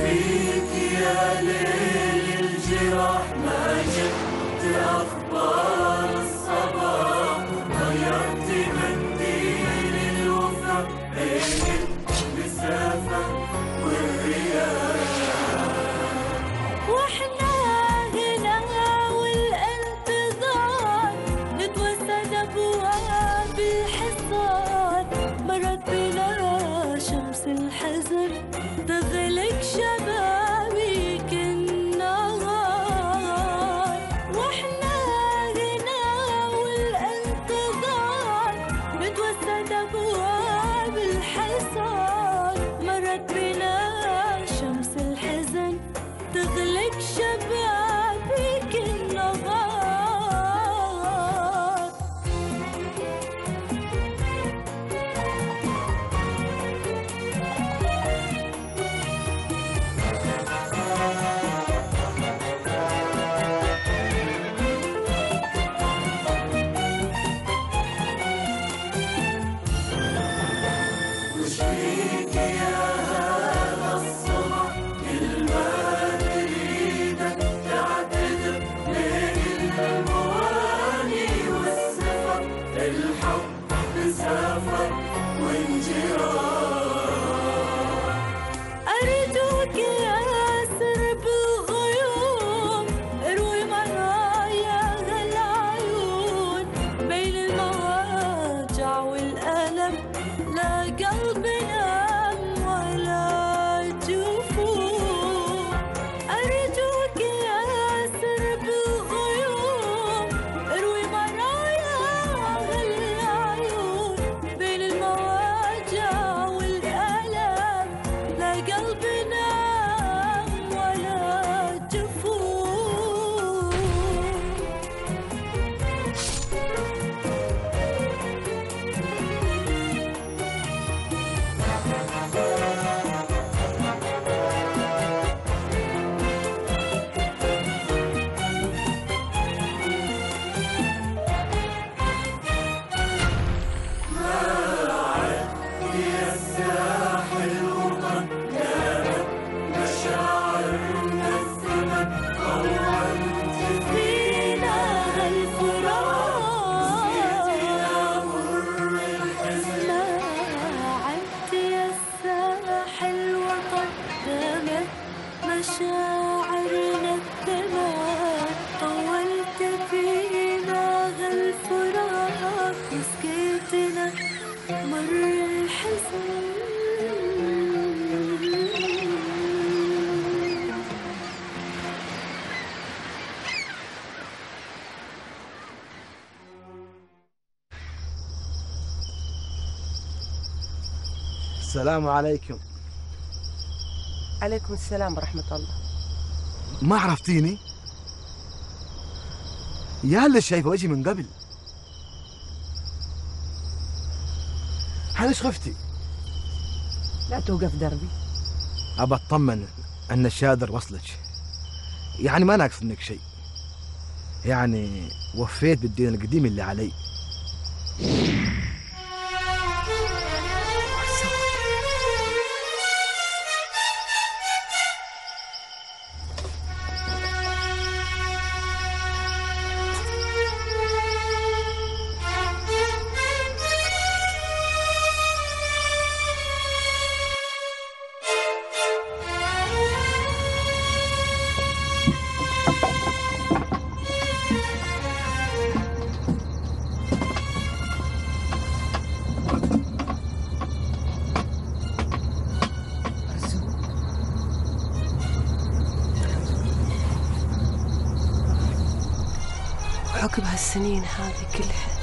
فيك يا ليل الجراح ما جبت أخبار الصباح، ضيعت منديل الوفا بين المسافة والرياح. واحنا هنا والانتظار نتوسد أبواب الحصار، مرت بنا شمس الحزن تغلق شبابيك النهار. واحنا هنا والانتظار نتوسد أبواب الحصار، مرت بنا شمس الحزن تغلق شبابيك النهار. وش فيك يا هذا الصبح كل ما تريدك تعتذر بين المواني والسفر، الحب سافر وانجراح. أرجوك يا سرب الغيوم اروي مرايا العيون، بين المواجع والألم لا قلب نام ولا جفون. أرجوك يا سرب الغيوم اروي مرايا العيون، بين المواجع والألم لا قلب نام ولا جفون. يا الساحل وطن كانت مشاعرنا الزمن، طولت فينا هالفراق فينا مر الحزن. ما عدت يا الساحل وقدمت مشاعرنا الثمان، طولت فينا هالفراق وسكيتنا مر الحزن. السلام عليكم. عليكم السلام ورحمة الله. ما عرفتيني؟ يا اللي شايفه وجهي من قبل. هل خفتي؟ لا توقف دربي. أبى أطمن أن الشادر وصلك، يعني ما ناقص منك شيء، يعني وفيت بالدين القديم اللي علي. عقب هالسنين هذه كلها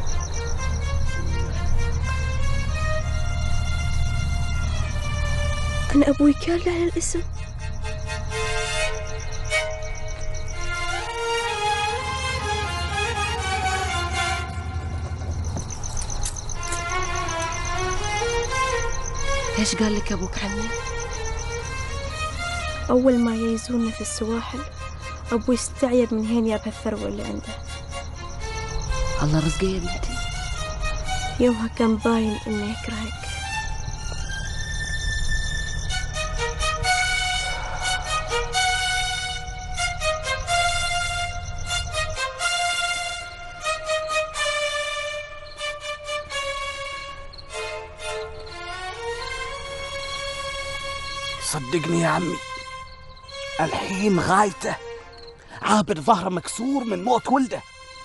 أنا أبوي كان له الاسم. ايش قال لك ابوك عني؟ أول ما يزورنا في السواحل أبوي استعيب من هين ياب هالثروة اللي عنده. الله رزقه يا بنتي. يومها كان باين إنه يكرهك. صدقني يا عمي، الحين غايته عابر ظهره مكسور من موت ولده،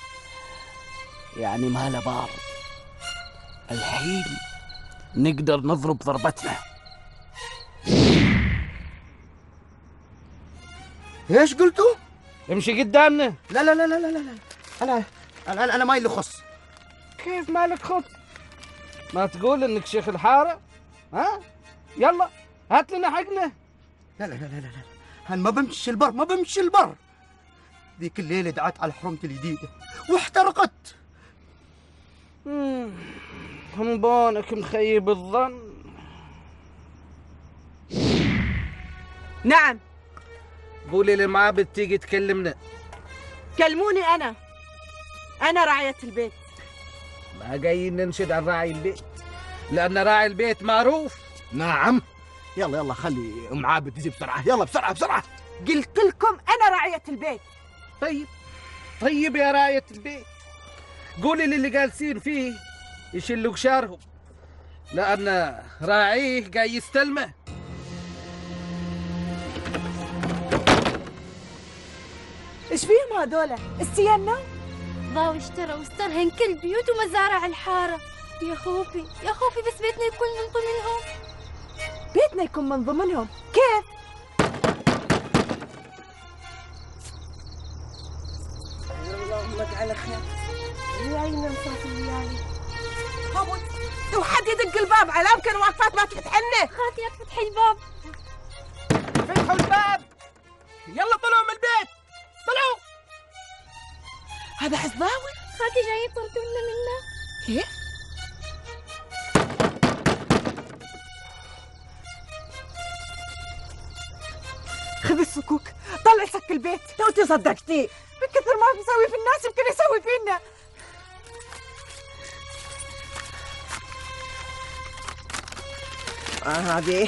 يعني ما له بار. الحين نقدر نضرب ضربتنا. ايش قلتوا؟ امشي قدامنا. لا لا لا لا لا لا، انا ما لي خص. كيف مالك خص؟ ما تقول انك شيخ الحاره؟ ها؟ يلا هات لنا حقنا. لا لا لا لا لا، انا ما بمشي البر، ما بمشي البر. ذيك الليله دعت على حرمتي الجديده واحترقت. همبونك مخيب الظن. نعم. قولي للمعابد تيجي تكلمنا. كلموني أنا راعية البيت. ما جايين ننشد عن راعي البيت، لأن راعي البيت معروف. نعم. يلا يلا خلي ام عابد تجي بسرعه، يلا بسرعه بسرعه. قلت لكم أنا راعية البيت. طيب يا راعية البيت، قولي للي جالسين فيه يشلوا قشارهم، لأن راعيه جاي يستلمه. إيش فيهم هذولا؟ استينا؟ ضاو اشتروا واسترهن كل بيوت ومزارع الحارة. يا خوفي بس بيتنا يكون من ضمنهم. بيتنا يكون من ضمنهم؟ كيف؟ اللهم على خير. يا عيني مسافر الليالي. هبط وحد يدق الباب، على يمكن واقفات ما تفتح لنا. خالتي لا تفتحي الباب. فتحوا الباب، يلا طلعوا من البيت، طلعوا. هذا حصداوي. خالتي جاي يطردونا منه. كيف؟ خذي الصكوك، طلعي سك البيت. توتي صدقتي، من كثر ما بيسوي في الناس يمكن يسوي فينا. هذه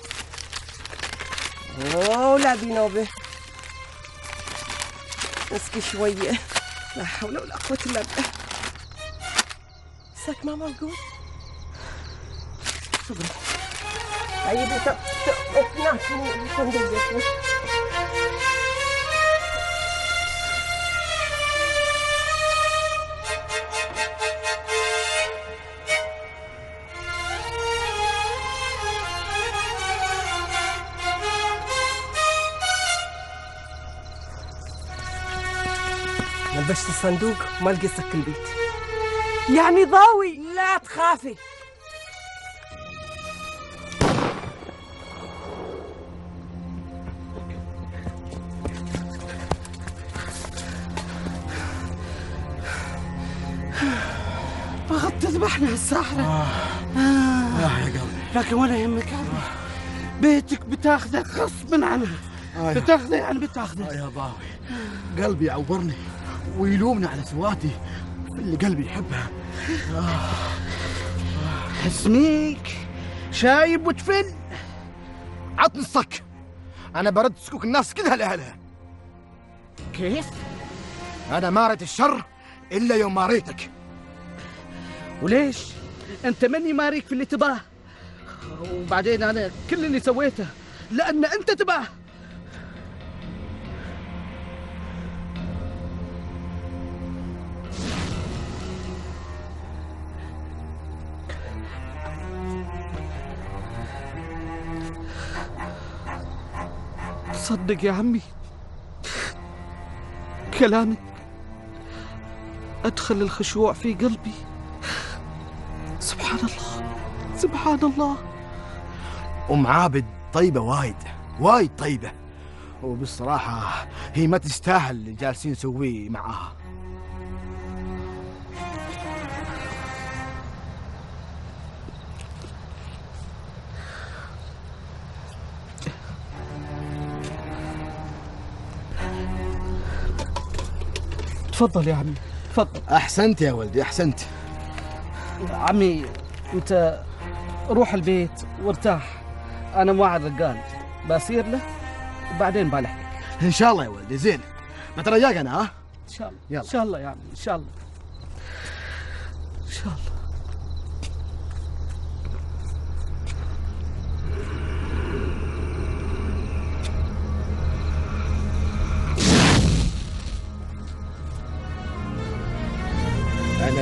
لا بنوبه. اسكي شوية، لا حول ولا قوة إلا بالله. سك ما موجود. صبري. عيدي اقنعتني بالصندوق. لبشت الصندوق وما لقيت سك البيت. يعني ضاوي. لا تخافي. بغت تذبحنا الساحرة. يا قلبي، لكن ولا يهمك يا عمي، بيتك بتاخذك غصبا عنك. بتاخذه يعني بتاخذه. يا ضاوي، قلبي يعورني ويلومني على سواتي اللي قلبي يحبها. اسميك شايب وتفل. عطني الصك، انا برد سكوك الناس كلها لاهلها. كيف؟ انا ما ريت الشر الا يوم ما ريتك. وليش؟ انت مني ماريك في اللي تباه، وبعدين انا كل اللي سويته لان انت تباه. صدق يا عمي، كلامك أدخل الخشوع في قلبي. سبحان الله سبحان الله. ام عابد طيبة وايد طيبة، وبالصراحة هي ما تستاهل اللي جالسين نسويه معاها. تفضل يا عمي تفضل. احسنت يا ولدي احسنت. عمي انت روح البيت وارتاح، انا موعد رجال بصير له وبعدين بلحقك ان شاء الله يا ولدي. زين بترجاك انا. ها ان شاء الله. يلا. ان شاء الله يا عمي ان شاء الله ان شاء الله.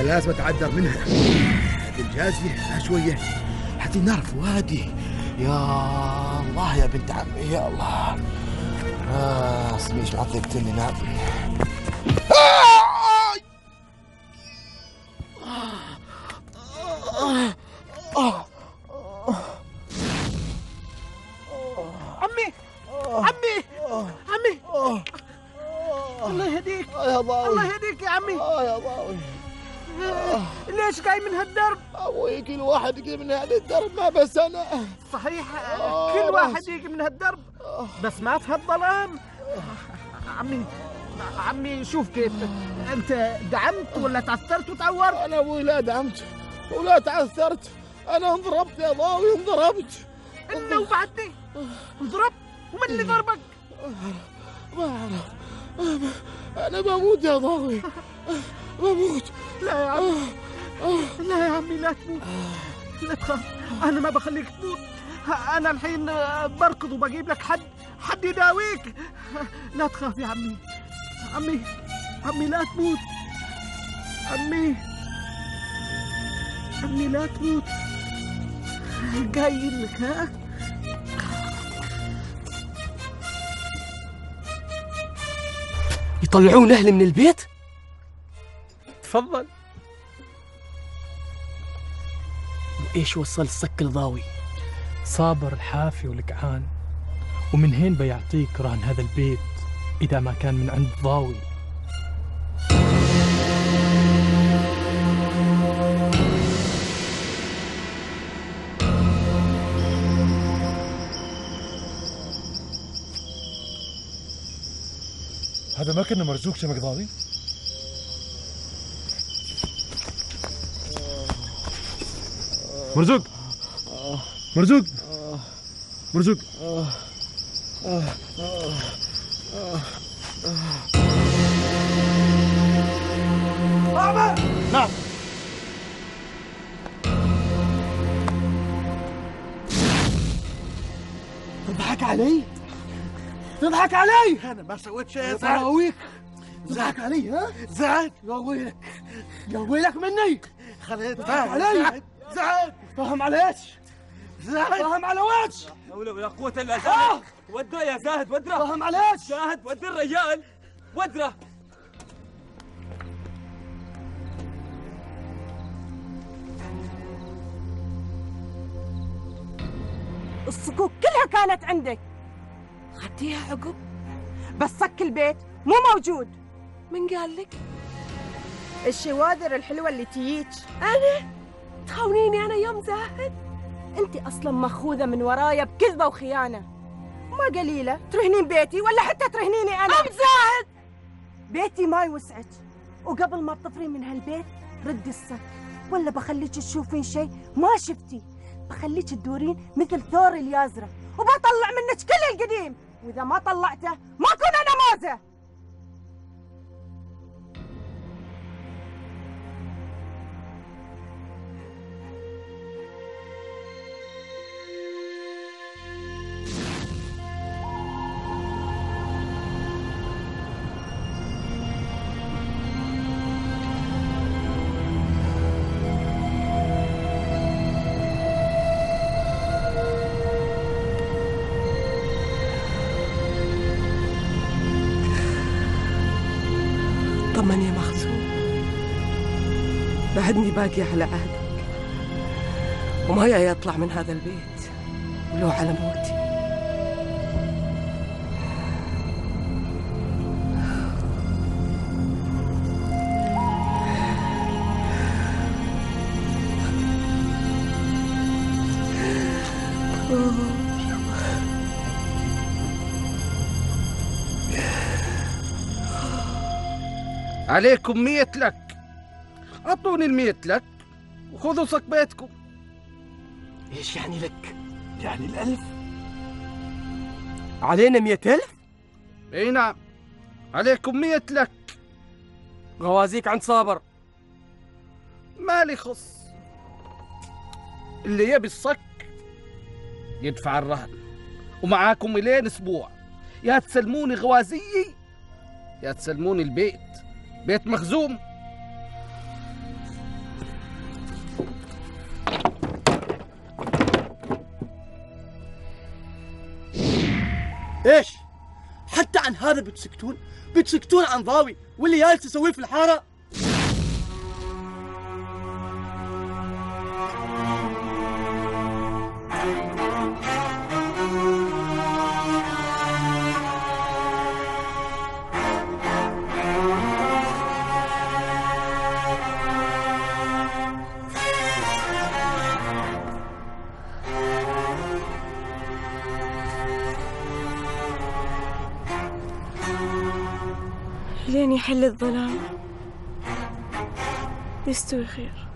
لازم اتعذر منها. بالجازية شوية حتى نعرف وادي. يا الله يا بنت عمي يا الله. سميش ما طلقتني نعم. عمي الله يهديك يا ضاوي. الله يهديك يا عمي. يا ضاوي. ليش جاي من هالدرب؟ ابوي كل واحد يجي من هذا الدرب ما بس انا. صحيح كل واحد يجي من هالدرب بس ما في هالظلام. عمي شوف كيف انت دعمت ولا تعثرت وتعورت؟ انا ابوي لا دعمت ولا تعثرت، انا انضربت يا ضاوي انضربت. انت وبعدني انضربت؟ ومن اللي ضربك؟ ما اعرف. انا بموت يا ضاوي بموت. لا يا عمي لا يا عمي لا تموت لا تخاف، انا ما بخليك تموت. انا الحين بركض وبجيب لك حد يداويك. لا تخاف يا عمي. عمي لا تموت. عمي لا تموت. جاي لك ها. يطلعون أهلي من البيت؟ تفضل. وإيش وصل الصك الضاوي؟ صابر الحافي والكعان، ومن هين بيعطيك رهن هذا البيت إذا ما كان من عند ضاوي. هذا ما كنا مرزوق شمك ضاوي؟ مرزوق مرزوق مرزوق. نعم. تضحك علي؟ تضحك علي؟ انا ما سويت شيء. براويك تضحك علي ها؟ زعل قويلك مني. خليت تضحك علي. زعل فاهم على ايش؟ زعل فاهم على ويش؟ لا حول ولا قوة إلا بالله. ودره يا زاهد ودره. فاهم على ايش؟ زاهد ود الرجال ودره. الصكوك كلها كانت عندك. خديها عقب؟ بس صك البيت مو موجود. من قال لك؟ الشوادر الحلوة اللي تجيك. أنا؟ تخونيني أنا يوم زاهد؟ انت اصلا مخوذة من ورايا بكذبة وخيانة. ما قليلة ترهنين بيتي ولا حتى ترهنيني انا. أم زاهد بيتي ما يوسعك، وقبل ما تطفرين من هالبيت ردي الصك، ولا بخليك تشوفين شيء ما شفتي. بخليك تدورين مثل ثور اليازرة، وبطلع منك كل القديم، واذا ما طلعته ما اكون انا موزة. طمني يا مخزوم، بعدني باقي على عهدك وما يطلع من هذا البيت ولو على موتي. عليكم 100 لك. أعطوني 100 لك وخذوا صك بيتكم. إيش يعني لك؟ يعني 1000؟ علينا 100,000؟ اي نعم عليكم 100 لك. غوازيك عند صابر. مالي خص، اللي يبي الصك يدفع الرهن، ومعاكم إلين أسبوع يا تسلموني غوازيي يا تسلموني البيت، بيت مخزوم. ايش؟ حتى عن هذا بتسكتون؟ بتسكتون عن ضاوي واللي جالس يسويه في الحارة؟ لين يحل الظلام يستوي خير.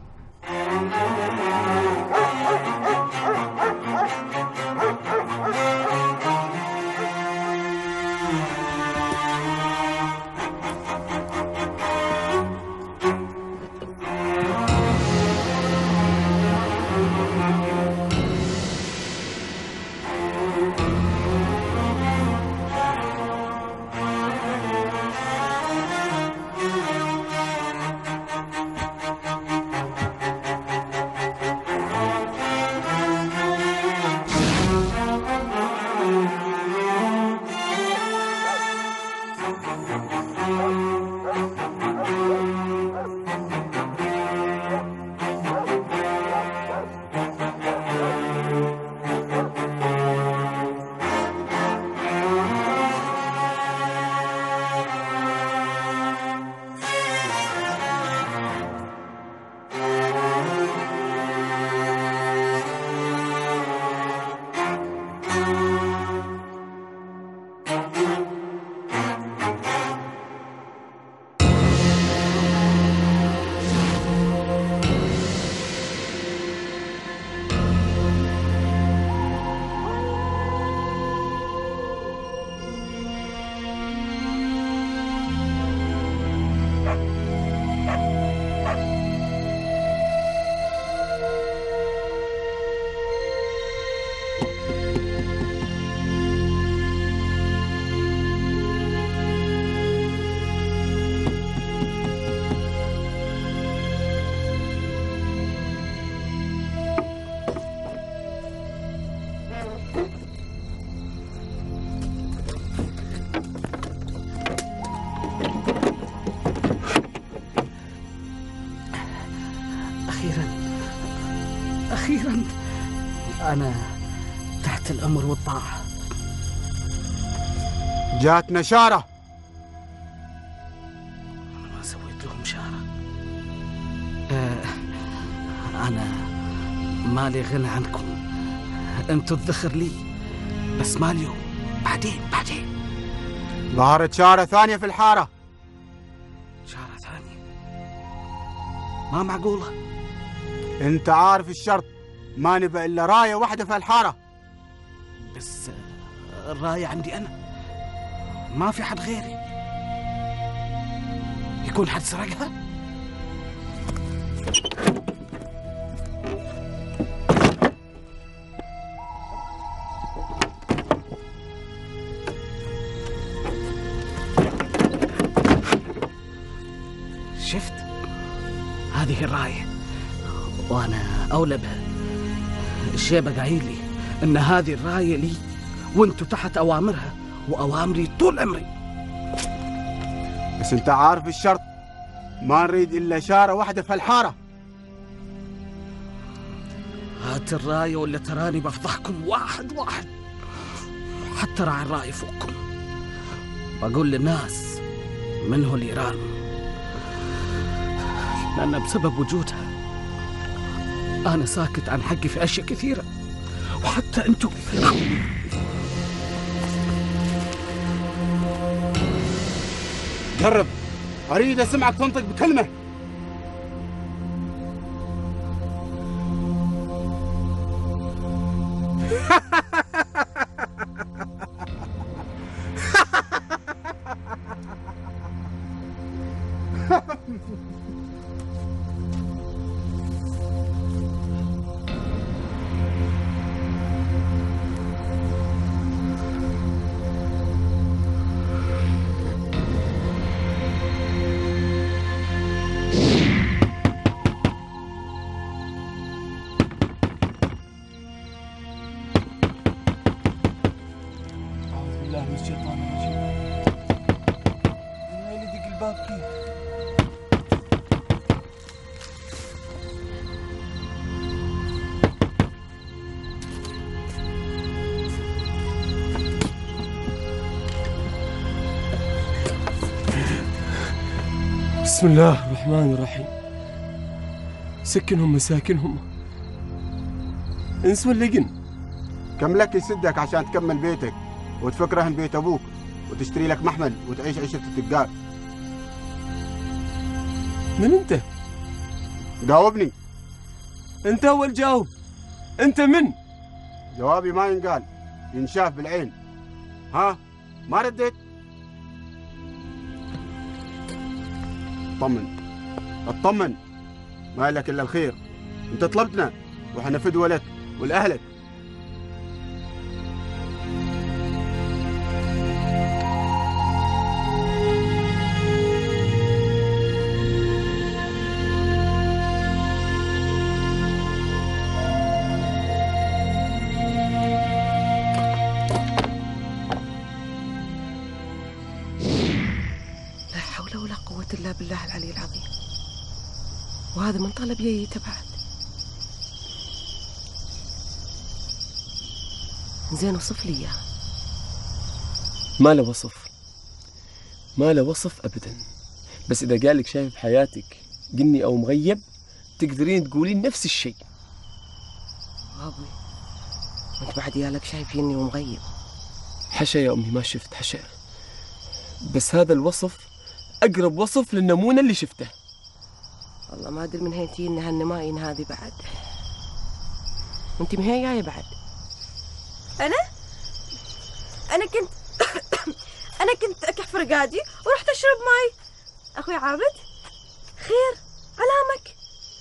أخيرا أنا تحت الأمر والطاعة. جاتنا شارة. ما سويت لهم شارة. أنا مالي غنى عنكم، أنتوا الذخر لي، بس ما اليوم، بعدين. ظهرت شارة ثانية في الحارة. شارة ثانية؟ ما معقولة. انت عارف الشرط، ما نبى الا راية واحدة في الحارة. بس الراية عندي أنا، ما في حد غيري. يكون حد سرقها؟ شفت؟ هذه الراية وأنا أولى بها. الشيبة قايل لي إن هذه الراية لي وأنتوا تحت أوامرها، وأوامري طول عمري. بس أنت عارف الشرط، ما نريد إلا شارة واحدة في الحارة. هات الراية ولا تراني بفضحكم واحد واحد، حتى راعي الراية فوقكم. بقول للناس من هو الإيران، لأن بسبب وجودها أنا ساكت عن حقي في أشياء كثيرة، وحتى أنتوا. جرب، أريد أسمعك تنطق بكلمة. بالله من الشيطان الرجيم. من وين يدق الباب كيف؟ بسم الله الرحمن الرحيم. سكنهم مساكنهم، انس ولا جن؟ كم لك يسدك عشان تكمل بيتك وتفك رهن بيت ابوك وتشتري لك محمل وتعيش عيشة التجار؟ من انت؟ جاوبني. انت اول جاوب. انت من؟ جوابي ما ينقال، ينشاف بالعين. ها ما رديت؟ اطمن اطمن، ما لك الا الخير. انت طلبتنا واحنا فدوة لك ولاهلك. لا حول ولا قوة إلا بالله العلي العظيم. وهذا من طلب يي تبعت. زين وصف لي إياه. ما له وصف، ما له وصف أبدا. بس إذا قال لك شايف بحياتك جني أو مغيب تقدرين تقولين نفس الشيء. أبوي أنت بعد يالك شايف جني ومغيب؟ حشا يا أمي، ما شفت حشا، بس هذا الوصف أقرب وصف للنمونة اللي شفته. والله ما أدري من هين تجينا هالنماين هذه بعد. أنت من هين جاية بعد؟ أنا كنت أكح رقادي ورحت أشرب ماي. أخوي عابد خير علامك.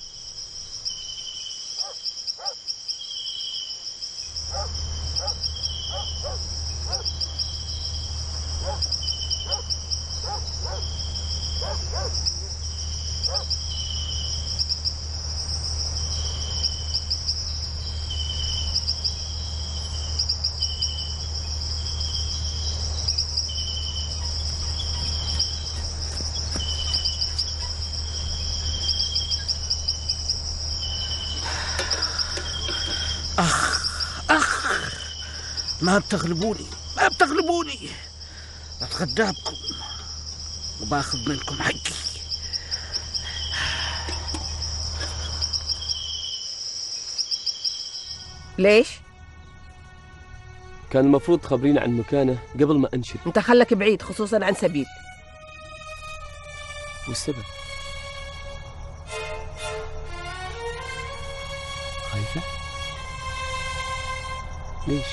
ما بتغلبوني، أتغدى بكم وباخذ منكم حقي. ليش؟ كان المفروض تخبرينا عن مكانه قبل ما أنشد. أنت خلك بعيد خصوصا عن سبيل. والسبب؟ خايفة؟ ليش؟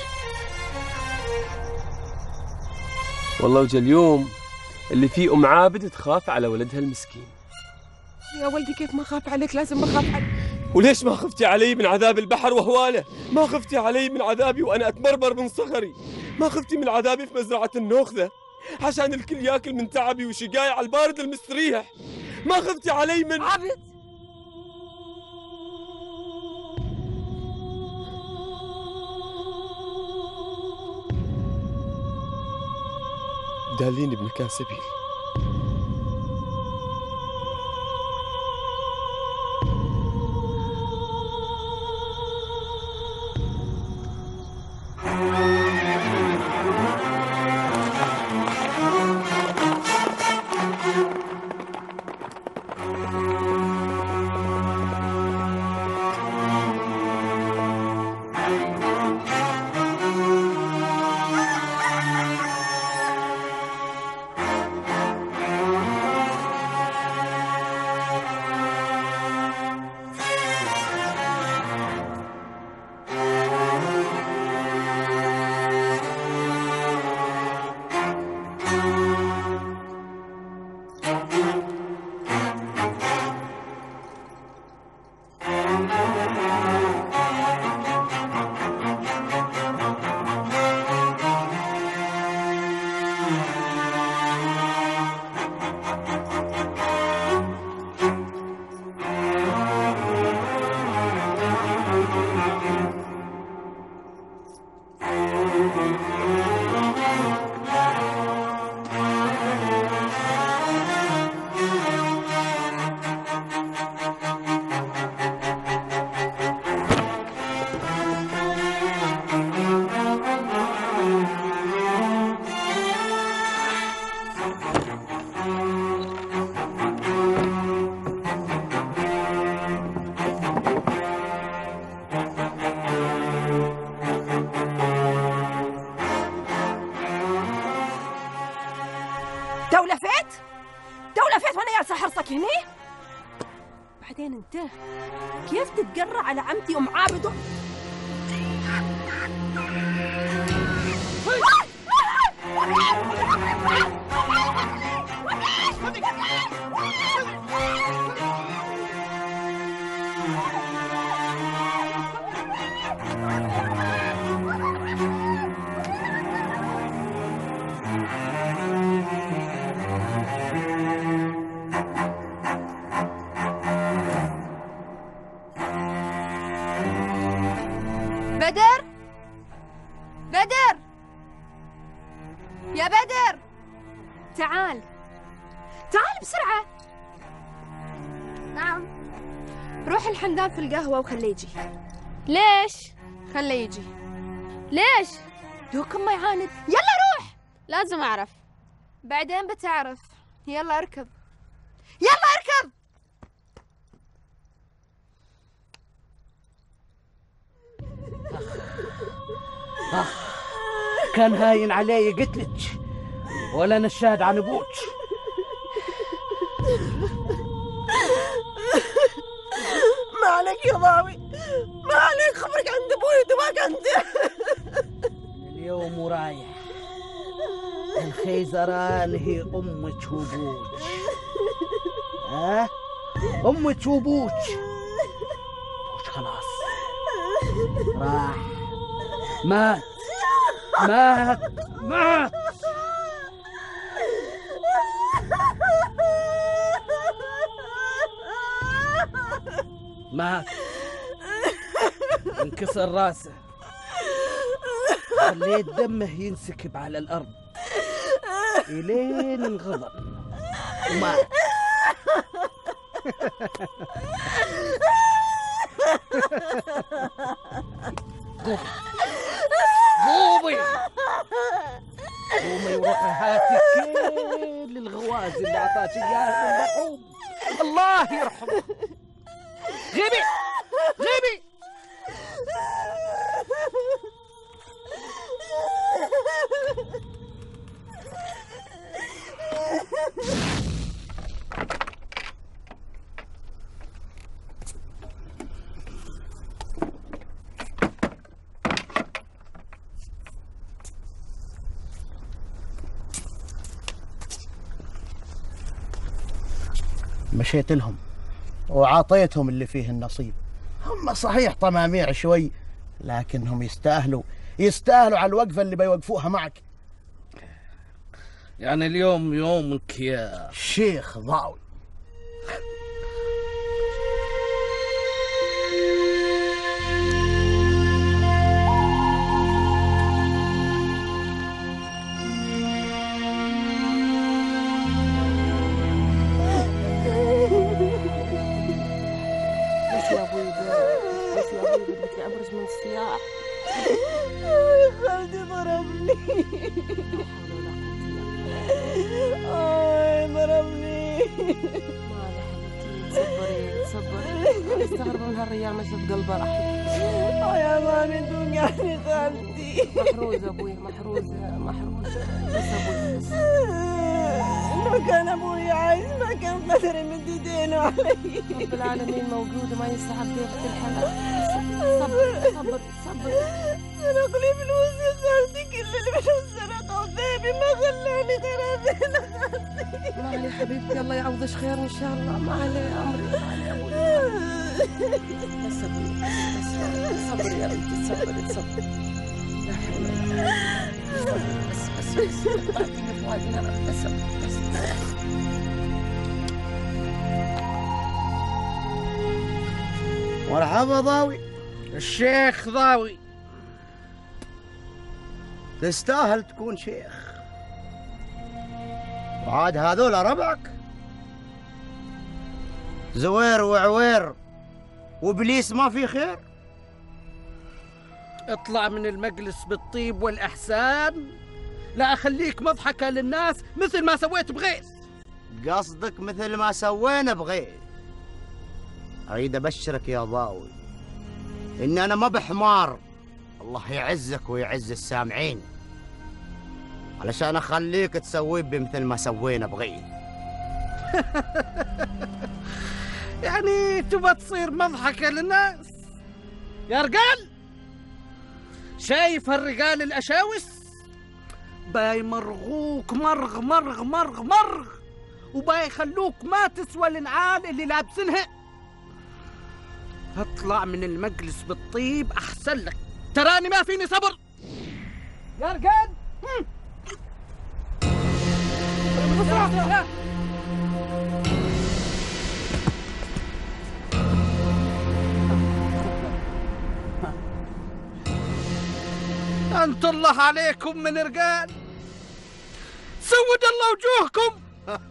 والله وجا اليوم اللي فيه أم عابد تخاف على ولدها المسكين. يا ولدي كيف ما خاف عليك؟ لازم ما خاف عليك. وليش ما خفتي علي من عذاب البحر وهواله؟ ما خفتي علي من عذابي وأنا أتبربر من صغري؟ ما خفتي من عذابي في مزرعة النوخذة عشان الكل ياكل من تعبي وشقاي على البارد المستريح؟ ما خفتي علي من عابد؟ داليني بمكان سبيل. كني؟ بعدين انت كيف تتقرع على عمتي ام عابد؟ بدر، بدر يا بدر، تعال تعال بسرعة. نعم. روح الحمدان في القهوة وخليه يجي. ليش؟ خليه يجي. ليش؟ دوكم ما يعاند. يلا روح. لازم أعرف. بعدين بتعرف. يلا اركب. يلا اركب. كان هاين علي قتلك ولا نشاد عن ابوك. ما عليك يا ضاوي، ما عليك، خبرك عند ابوي دواك انت. اليوم ورايح الخيزران هي امك وابوك. ها؟ امك وابوك. ابوك خلاص راح، مات مات مات. مات، انكسر راسه، خليت دمه ينسكب على الأرض إلين انغضب ومات. قومي قومي وروحي هاتي كل الغواز اللي أعطاك إياها المرحوم الله يرحمه. غيبي غيبي. مشيت لهم وعاطيتهم اللي فيه النصيب. هم صحيح طماميع شوي لكنهم يستاهلوا على الوقفة اللي بيوقفوها معك. يعني اليوم يومك يا شيخ ضاوي. من الصياح يا خالتي ضربني. ضربني. مالي حبيبتي، تصبري استغرب من هالريال مشت قلبه راح. يا مامي توقعني خالتي. محروزة ابوي، محروزة بس ابوي بس. لو كان ابوي عايش ما كان قدر يمد يدينه علي. رب العالمين موجود وما يسحب بيت الحلا. صبر سرقني فلوس يا خالتي، كل الفلوس سرقوا ذهبي ما خلاني غير هذين خالتي. ما علي حبيبتي، الله يعوضش خير ان شاء الله. ما علي امري، ما علي ابوي. بس ابوي بس صبري يا بنتي، صبري. لا حول ولا قوة. بس بعطيني فؤادنا بس. مرحبا ضاوي، الشيخ ضاوي. تستاهل تكون شيخ. وعاد هذول ربعك زوير وعوير وابليس ما في خير. اطلع من المجلس بالطيب والإحسان، لا أخليك مضحكة للناس مثل ما سويت بغيث. قصدك مثل ما سوينا بغيث؟ أريد أبشرك يا ضاوي إن أنا ما بحمار. الله يعزك ويعز السامعين علشان أخليك تسوي بمثل ما سوينا بغيث. يعني تبى تصير مضحكة للناس يا رجال؟ شايف هالرجال الأشاوس؟ بيمرغوك مرغ مرغ مرغ مرغ، وبيخلوك ما تسوى النعال اللي لابسنها. اطلع من المجلس بالطيب أحسن لك، تراني ما فيني صبر يا رجال. بسرعة. أنت الله عليكم من رجال، سود الله وجوهكم.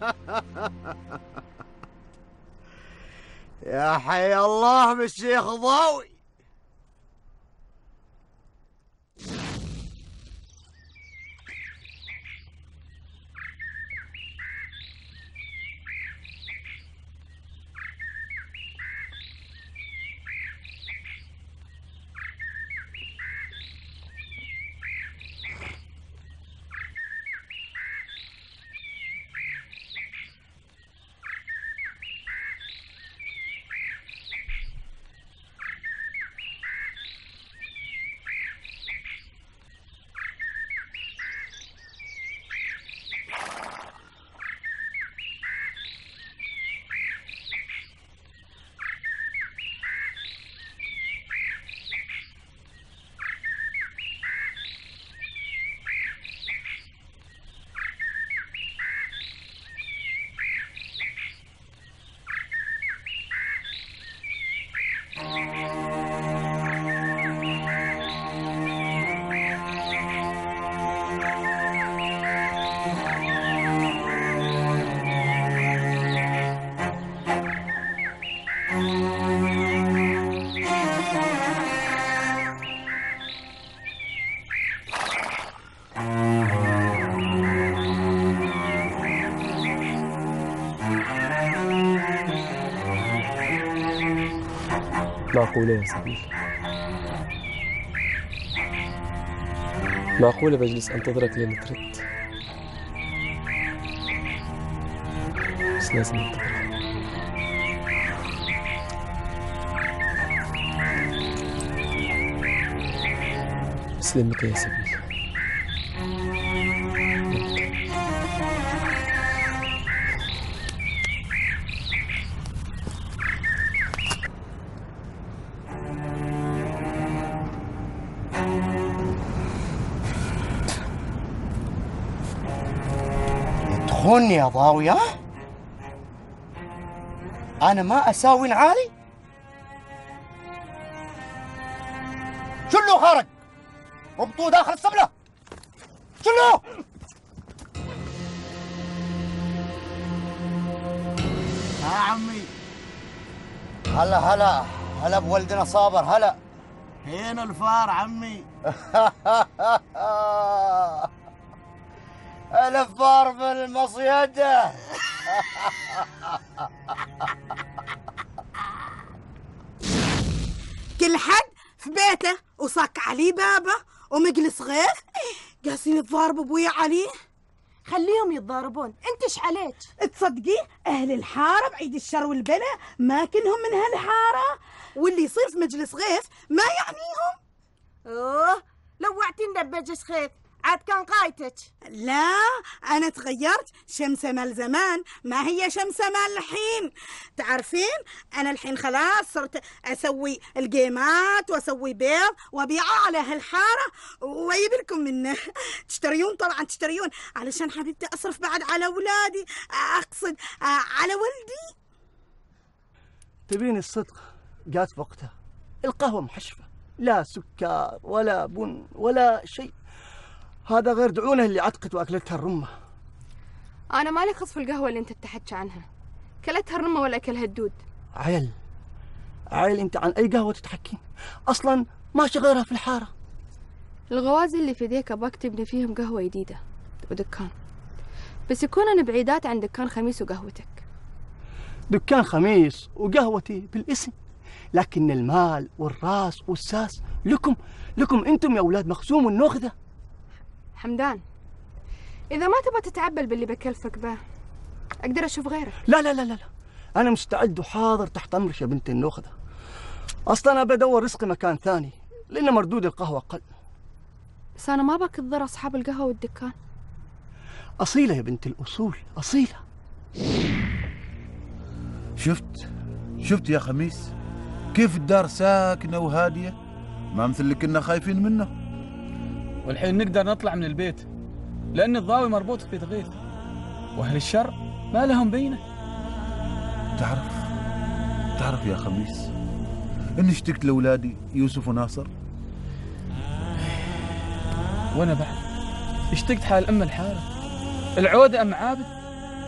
يا حي الله بالشيخ ضاوي. معقولة يا سبيل؟ معقولة بجلس أنتظرك لين ترد؟ بس لازم أنتظرك. سلمك يا سبيل. تخوني يا ضاوي؟ أنا ما أساوي نعالي؟ شلو خرج؟ ربطوه داخل السبلة. شلو؟ يا عمي. هلا بولدنا صابر. هلا. هنا الفار عمي. الفار من المصيدة. كل حد في بيته وصك عليه بابه ومجلس غير قاسين يتضاربوا ابويا عليه. خليهم يتضاربون، انت ايش عليك؟ تصدقي اهل الحاره بعيد الشر والبلا ما كلهم من هالحاره، واللي يصير في مجلس غيث ما يعنيهم. اوه لوعتينا بمجلس غيث، عاد كان قايتك. لا انا تغيرت، شمسة مال زمان ما هي شمسة مال الحين. تعرفين انا الحين خلاص صرت اسوي الجيمات واسوي بيض وابيعه على هالحاره ويجيب لكم منه. تشتريون طبعا تشتريون، علشان حبيبتي اصرف بعد على اولادي، اقصد على ولدي. تبين الصدق جات وقتها. القهوة محشفة، لا سكر ولا بن ولا شيء. هذا غير دعونه اللي عتقت واكلتها الرمة. انا مالي خص في القهوة اللي انت بتحكي عنها، كلتها الرمة ولا اكلها الدود؟ عيل انت عن اي قهوة تتحكين؟ اصلا ماشي غيرها في الحارة. الغوازي اللي في ذيك ابغاك تبني فيهم قهوة جديدة ودكان، بس يكونن بعيدات عن دكان خميس وقهوتك. دكان خميس وقهوتي بالاسم، لكن المال والراس والساس لكم انتم يا اولاد مخزوم النوخذة. حمدان، اذا ما تبغى تتعبل باللي بكلفك به أقدر أشوف غيرك. لا لا لا لا، أنا مستعد وحاضر تحت أمرك يا بنت النخذة. أصلا أنا بدور رزقي مكان ثاني لأن مردود القهوة قل. بس أنا ما باك تضر أصحاب القهوة والدكان. أصيلة يا بنت الأصول، أصيلة. شفت يا خميس كيف الدار ساكنة وهادية، ما مثل اللي كنا خايفين منه. والحين نقدر نطلع من البيت لأن الضاوي مربوط في تغيث، وأهل الشر ما لهم بينه. تعرف يا خميس إني اشتقت لأولادي يوسف وناصر. وأنا بعد اشتقت حال أم الحارة، العودة أم عابد.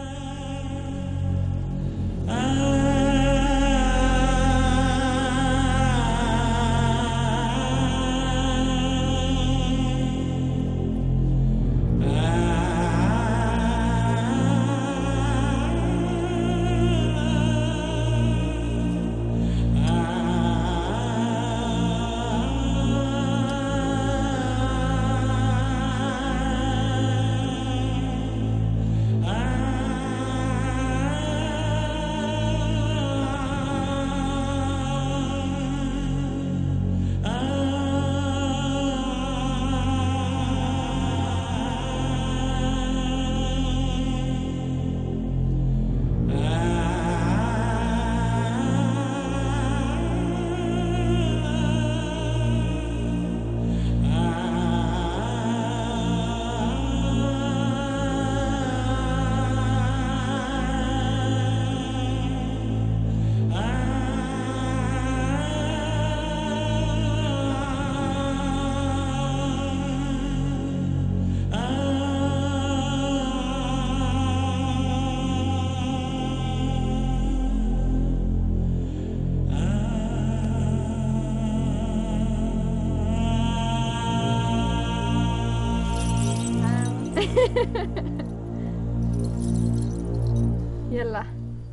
يلا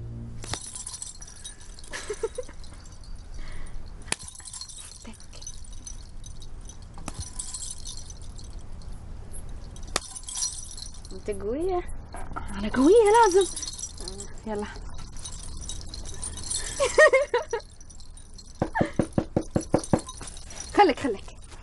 انت قوية. انا قوية لازم. يلا خليك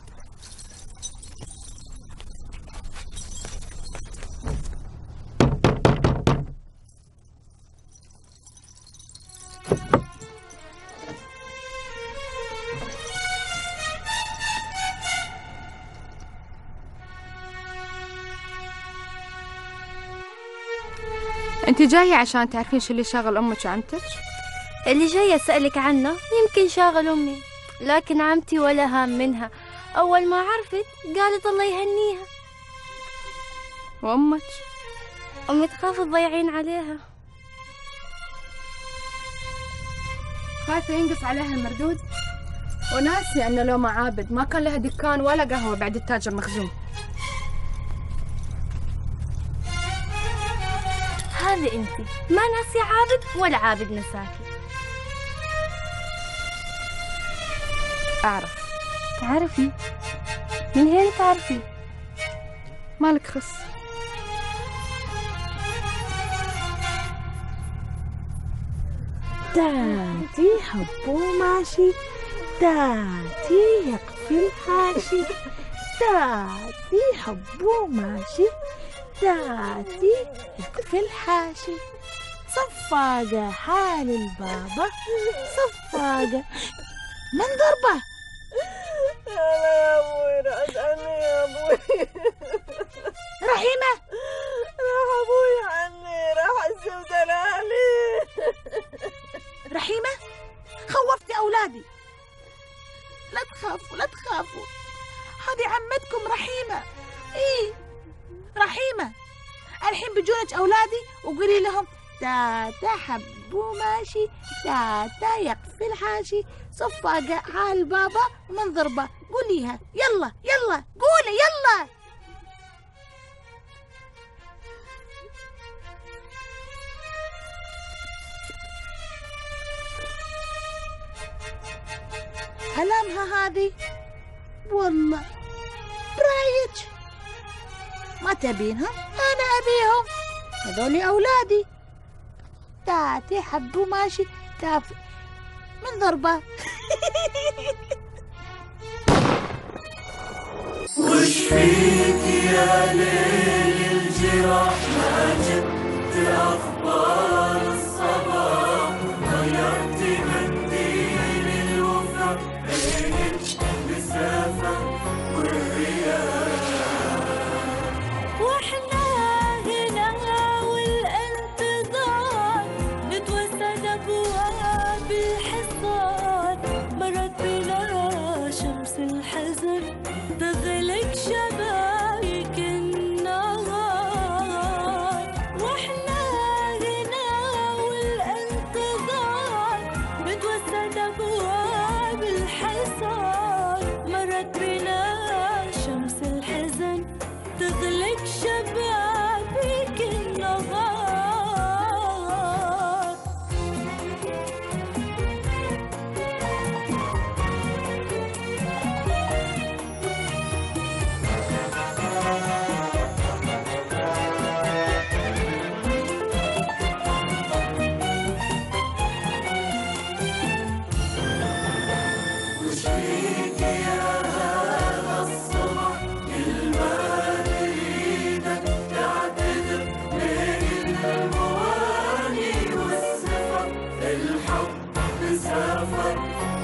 انت جاية عشان تعرفين شو اللي شاغل امك وعمتك؟ اللي جاية اسألك عنه يمكن شاغل امي، لكن عمتي ولا هام منها. اول ما عرفت قالت الله يهنيها. وامك؟ امي تخاف تضيعين عليها. خايفة ينقص عليها المردود، وناسي انه لو ما عابد ما كان لها دكان ولا قهوة بعد التاجر مخزوم. هذه انت ما ناسي عابد ولا عابد نساكي. اعرف. تعرفي؟ من هين تعرفي؟ مالك خص. تاتي حبو ماشي، تاتي يقفل حاشي، تاتي حبو ماشي، تاتي يقفل حاشي، صفاقة حال البابا، صفاقة من ضربة. يا ابوي رعد عني يا ابوي. رحيمة راح ابوي عني، راح الزب دلالي. رحيمة خوفتي أولادي. لا تخافوا لا تخافوا، هذه عمتكم رحيمة. إيه رحيمة، الحين بيجونك أولادي وقولي لهم تاتا حبو ماشي، تاتا يقفل حاشي، صفاقة حال بابا ومن ضربة. قوليها يلا يلا، قولي يلا. كلامها هذه والله برايك. ما تبينهم؟ أنا أبيهم، هذولي أولادي تاتي حبه ماشي تافه من ضربة. وش فيك يا ليل الجراح ما جبت أخبار الصباح غيرت منديل الوفا بين المسافة والرياح واحنا هنا والانتظار نتوسد أبواب الحصار مرت بنا شمس الحزن تغلق شبايك النهار واحنا هنا والانتظار نتوسد أبواب الحصار مرت بنا شمس الحزن تغلق شبابيك النهار وش فيك يا هذا الصبح المال يريدك تعتذر بين المواني والسفر الحب سافر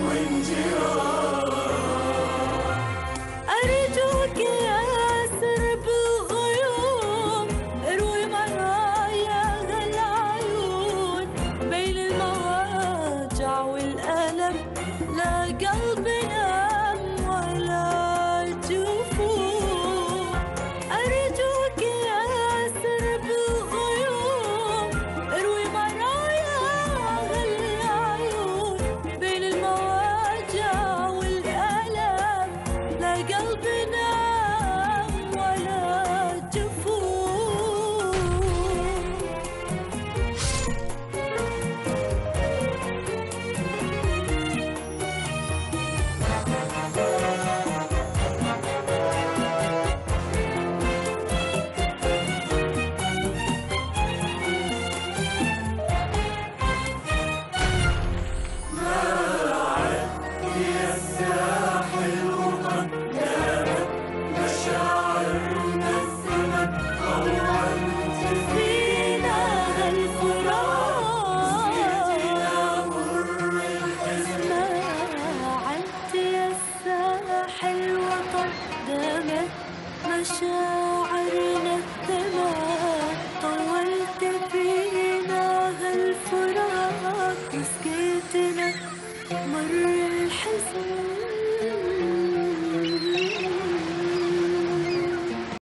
وانجرار أرجوك ياسر بالغيوم اروي مرايا العيون بين المواجع والألم لا قلب نام ولا جفون أرجوك ياسر بالغيوم اروي مرايا العيون بين المواجع والألم لا قلب نام ولا جفون يا الساحل وقدامك مشاعرنا الزمن طولت فينا هالفراق نسيتنا مر الحزن عدت يا الساحل وقدامك مشاعرنا الدماء طولت فينا هالفراق وسكيتنا مر الحزن